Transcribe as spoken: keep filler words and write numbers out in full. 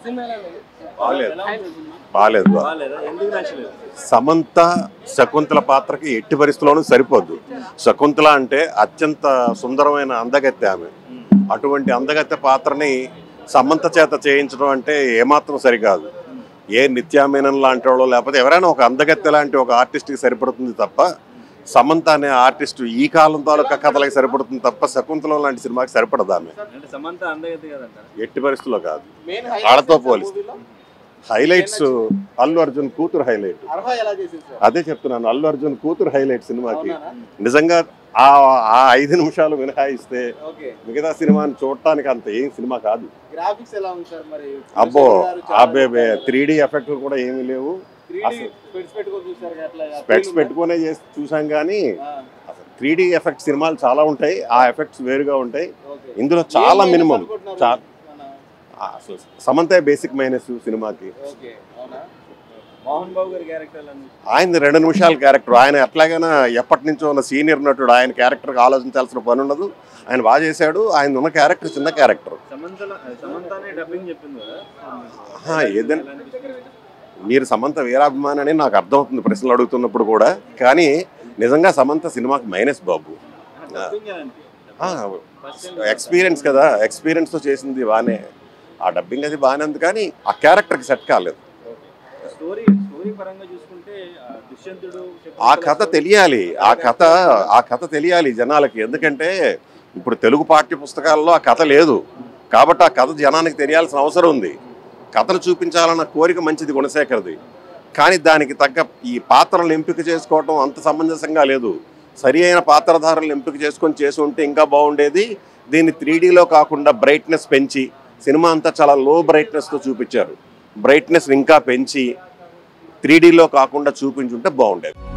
బాలేదు. సమంత శకుంతల పాత్రకి ఎట్టి పరిస్థితుల్లోనూ సరిపోద్దు. శకుంతల అంటే అత్యంత సుందరమైన అందగత్తె ఆమె. అటువంటి అందగత్తె పాత్రని సమంత చేత చేయించడం అంటే ఏమాత్రం సరికాదు. ఏ నిత్యామేనన్ లాంటి వాళ్ళు లేకపోతే ఎవరైనా ఒక అందగత్తె లాంటి ఒక ఆర్టిస్ట్కి సరిపడుతుంది తప్ప సమంత అనే ఆర్టిస్టు ఈ కాలం తాలూకా కథలకి సరిపడుతుంది తప్ప శకుంతలం లాంటి సినిమాకి సరిపడదు ఆమె. ఎట్టి పరిస్థితుల్లో కాదు. వాళ్ళతో పోలిస్తే హైలైట్స్ అల్లు అర్జున్ కూతురు హైలైట్. అదే చెప్తున్నాను, అల్లు అర్జున్ కూతురు హైలైట్ సినిమాకి. నిజంగా ఆ ఆ ఐదు నిమిషాలు మినహాయిస్తే మిగతా సినిమాని చూడటానికి అంత ఏం సినిమా కాదు. అబ్బో అబ్బే త్రీ డి ఎఫెక్ట్ కూడా ఏమీ లేవు. స్పెట్స్ పెట్టుకునే చేసి చూసాం కానీ అసలు త్రీ డి ఎఫెక్ట్ సినిమాలు చాలా ఉంటాయి, ఆ ఎఫెక్ట్స్ వేరుగా ఉంటాయి. ఇందులో చాలా మినిమం. అసలు సమంత బేసిక్ మైనస్ సినిమాకి. ఆయన రెండు నిమిషాల క్యారెక్టర్. ఆయన ఎట్లాగైనా ఎప్పటి నుంచో ఉన్న సీనియర్ నటుడు. ఆయన క్యారెక్టర్కి ఆలోచించాల్సిన పని ఉండదు. ఆయన బాగా చేశాడు. ఆయన ఉన్న క్యారెక్టర్ చిన్న క్యారెక్టర్. ఏదైనా మీరు సమంత వీరాభిమాని అని నాకు అర్థమవుతుంది ప్రశ్నలు అడుగుతున్నప్పుడు కూడా. కానీ నిజంగా సమంత సినిమాకి మైనస్ బాబు. ఎక్స్పీరియన్స్ కదా, ఎక్స్పీరియన్స్తో చేసింది బాగానే. ఆ డబ్బింగ్ అది బాగానే ఉంది కానీ ఆ క్యారెక్టర్కి సెట్ కాలేదు. ఆ కథ తెలియాలి. ఆ కథ ఆ కథ తెలియాలి జనాలకి. ఎందుకంటే ఇప్పుడు తెలుగు పాఠ్య పుస్తకాల్లో ఆ కథ లేదు కాబట్టి ఆ కథ జనానికి తెలియాల్సిన అవసరం ఉంది. కథను చూపించాలన్న కోరిక మంచిది గుణశేఖర్ది. కానీ దానికి తగ్గ ఈ పాత్రలను ఎంపిక చేసుకోవటం అంత సమంజసంగా లేదు. సరి అయిన పాత్రధారులను ఎంపిక చేసుకొని చేసి ఉంటే ఇంకా బాగుండేది. దీన్ని త్రీ డీలో కాకుండా బ్రైట్నెస్ పెంచి సినిమా అంతా చాలా లో బ్రైట్నెస్తో చూపించారు. బ్రైట్నెస్ ఇంకా పెంచి త్రీ డీలో కాకుండా చూపించుంటే బాగుండేది.